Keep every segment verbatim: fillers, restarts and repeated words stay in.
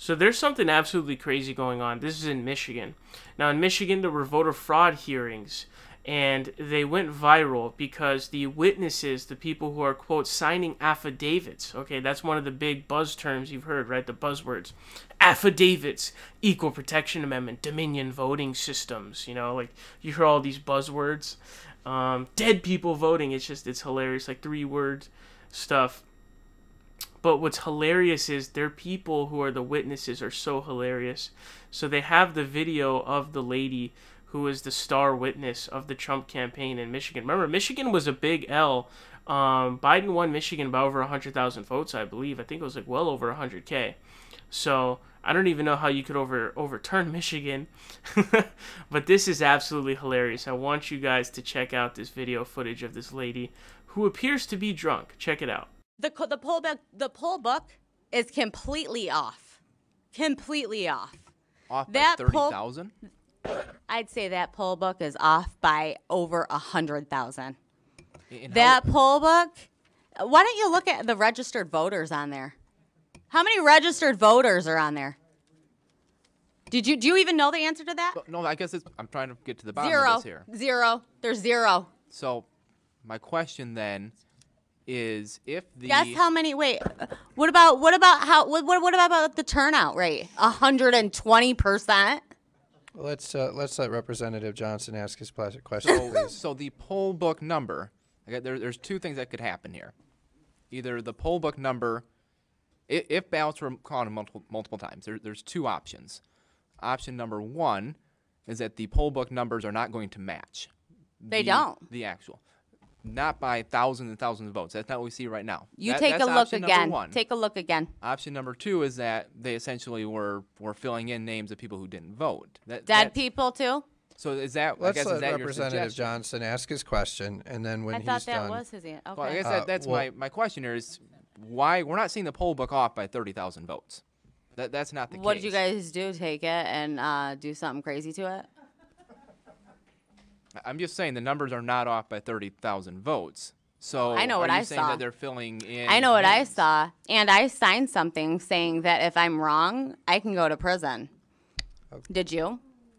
So there's something absolutely crazy going on. This is in Michigan. Now in Michigan, there were voter fraud hearings, and they went viral because the witnesses, the people who are, quote, signing affidavits, okay, that's one of the big buzz terms you've heard, right? The buzzwords. Affidavits, Equal Protection Amendment, Dominion voting systems, you know, like you hear all these buzzwords. Um, dead people voting, it's just, it's hilarious, like three word stuff. But what's hilarious is their people who are the witnesses are so hilarious. So they have the video of the lady who is the star witness of the Trump campaign in Michigan. Remember, Michigan was a big L. Um, Biden won Michigan by over one hundred thousand votes, I believe. I think it was like well over one hundred K. So I don't even know how you could over overturn Michigan. But this is absolutely hilarious. I want you guys to check out this video footage of this lady who appears to be drunk. Check it out. The, the, poll book, the poll book is completely off. Completely off. Off that by thirty thousand? I'd say that poll book is off by over one hundred thousand. That how... poll book, why don't you look at the registered voters on there? How many registered voters are on there? Did you, do you even know the answer to that? No, I guess it's, I'm trying to get to the bottom zero. of this here. Zero. There's zero. So my question then is if the guess how many wait what about what about how what what, what about the turnout rate? one hundred twenty percent. Let's uh, let's let Representative Johnson ask his question, so, please. So the poll book number, okay, there, there's two things that could happen here. Either the poll book number, if, if ballots were counted multiple multiple times, there, there's two options. Option number one is that the poll book numbers are not going to match. They the, don't. The actual. Not by thousands and thousands of votes. That's not what we see right now. You that, take a look again. One. Take a look again. Option number two is that they essentially were were filling in names of people who didn't vote. That, Dead people too. So is that? Let's I guess, let is that Representative Johnson ask his question, and then when I he's thought that done, was his answer. Okay. Well, I guess Uh, that, that's well- my my question here is why we're not seeing the poll book off by thirty thousand votes. That that's not the What case. did you guys do? Take it and uh, do something crazy to it? I'm just saying the numbers are not off by thirty thousand votes. So I know what are you I saying saw. that they're filling in I know what I names? saw, and I signed something saying that if I'm wrong, I can go to prison. Okay. Did you?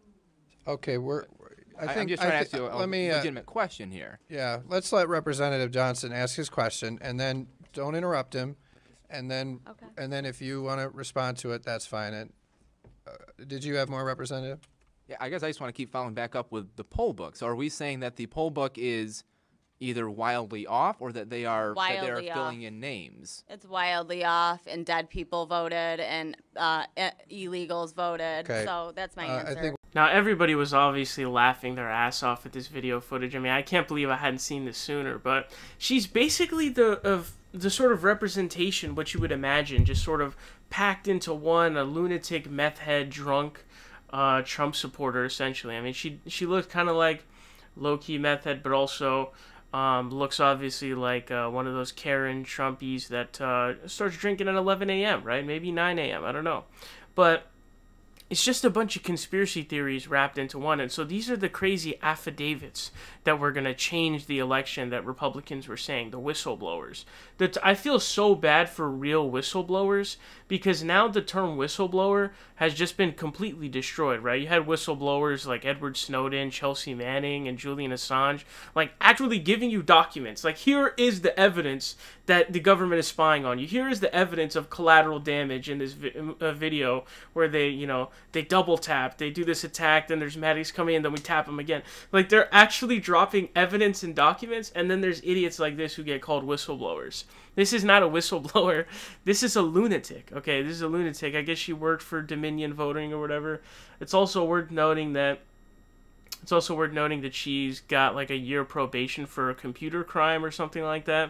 okay, we're. I I think am just I trying to thi- ask you a let me, uh, legitimate question here. Yeah, let's let Representative Johnson ask his question, and then don't interrupt him, and then Okay. and then if you want to respond to it, that's fine. And uh, did you have more, Representative? Yeah, I guess I just want to keep following back up with the poll book. So are we saying that the poll book is either wildly off or that they are that they are Wildly filling off. in names? It's wildly off, and dead people voted, and uh, e- illegals voted. Okay. So that's my Uh, answer. I think Now, everybody was obviously laughing their ass off at this video footage. I mean, I can't believe I hadn't seen this sooner, but she's basically the of the sort of representation, what you would imagine, just sort of packed into one, a lunatic, meth head, drunk uh, Trump supporter, essentially. I mean, she, she looked kind of like low-key meth head, but also um, looks obviously like uh, one of those Karen Trumpies that uh, starts drinking at eleven a m, right? Maybe nine a m, I don't know. But it's just a bunch of conspiracy theories wrapped into one. And so these are the crazy affidavits that were going to change the election that Republicans were saying, the whistleblowers. That I feel so bad for real whistleblowers because now the term whistleblower has just been completely destroyed, right? You had whistleblowers like Edward Snowden, Chelsea Manning, and Julian Assange, like actually giving you documents. Like, here is the evidence that the government is spying on you. Here is the evidence of collateral damage in this vi- uh, video where they, you know, they double tap, they do this attack, then there's medics coming in, then we tap them again. Like, they're actually dropping evidence and documents, and then there's idiots like this who get called whistleblowers. This is not a whistleblower. This is a lunatic, okay? This is a lunatic. I guess she worked for Dominion Voting or whatever. It's also worth noting that It's also worth noting that she's got like a year probation for a computer crime or something like that.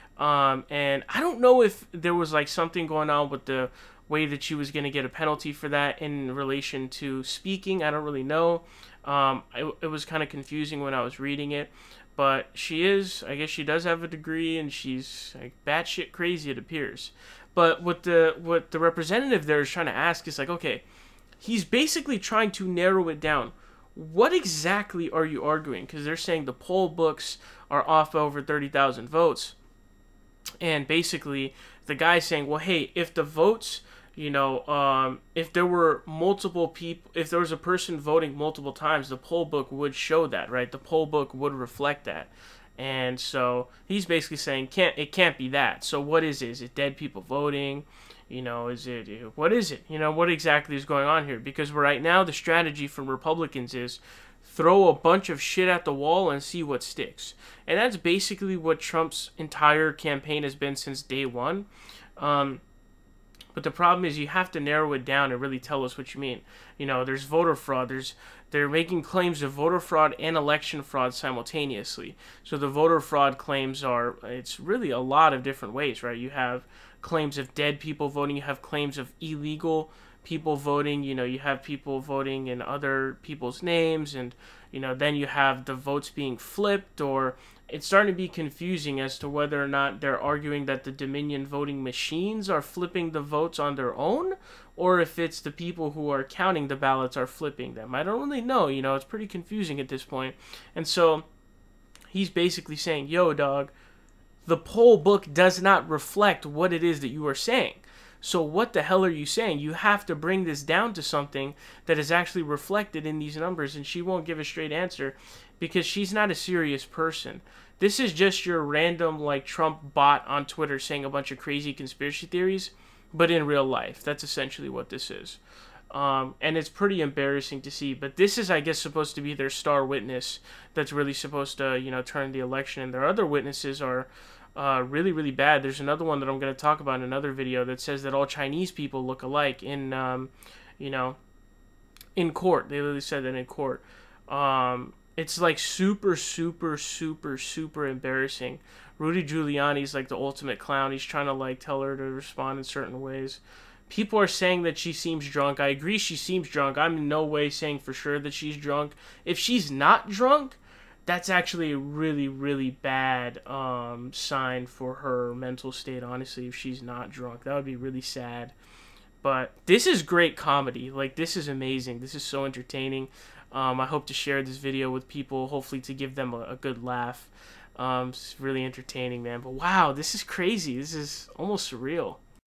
Um, and I don't know if there was like something going on with the way that she was going to get a penalty for that in relation to speaking. I don't really know. Um, it, it was kind of confusing when I was reading it. But she is, I guess she does have a degree, and she's like batshit crazy, it appears. But what the what the representative there is trying to ask is like, okay, he's basically trying to narrow it down. What exactly are you arguing? Because they're saying the poll books are off by over thirty thousand votes. And basically, the guy's saying, well, hey, if the votes you know, um, if there were multiple people, if there was a person voting multiple times, the poll book would show that, right? The poll book would reflect that. And so he's basically saying, can't it can't be that. So what is it? Is it dead people voting? You know, is it, what is it? You know, what exactly is going on here? Because right now the strategy from Republicans is throw a bunch of shit at the wall and see what sticks. And that's basically what Trump's entire campaign has been since day one. Um, but the problem is you have to narrow it down and really tell us what you mean. You know, there's voter fraud. There's They're making claims of voter fraud and election fraud simultaneously. So the voter fraud claims are, it's really a lot of different ways, right? You have claims of dead people voting. You have claims of illegal people voting. You know, you have people voting in other people's names. And, you know, then you have the votes being flipped, or it's starting to be confusing as to whether or not they're arguing that the Dominion voting machines are flipping the votes on their own, or if it's the people who are counting the ballots are flipping them. I don't really know. You know, it's pretty confusing at this point. And so he's basically saying, yo, dog, the poll book does not reflect what it is that you are saying. So what the hell are you saying? You have to bring this down to something that is actually reflected in these numbers. And she won't give a straight answer because she's not a serious person. This is just your random, like, Trump bot on Twitter saying a bunch of crazy conspiracy theories, but in real life. That's essentially what this is. Um, and it's pretty embarrassing to see. But this is, I guess, supposed to be their star witness that's really supposed to, you know, turn the election. And their other witnesses are uh, really, really bad. There's another one that I'm going to talk about in another video that says that all Chinese people look alike in, um, you know, in court. They literally said that in court. Um, it's like super, super, super, super embarrassing. Rudy Giuliani's like the ultimate clown. He's trying to like tell her to respond in certain ways. People are saying that she seems drunk. I agree she seems drunk. I'm in no way saying for sure that she's drunk. If she's not drunk, that's actually a really, really bad um, sign for her mental state, honestly, if she's not drunk. That would be really sad. But this is great comedy. Like, this is amazing. This is so entertaining. Um, I hope to share this video with people, hopefully to give them a, a good laugh. Um, it's really entertaining, man. But wow, this is crazy. This is almost surreal.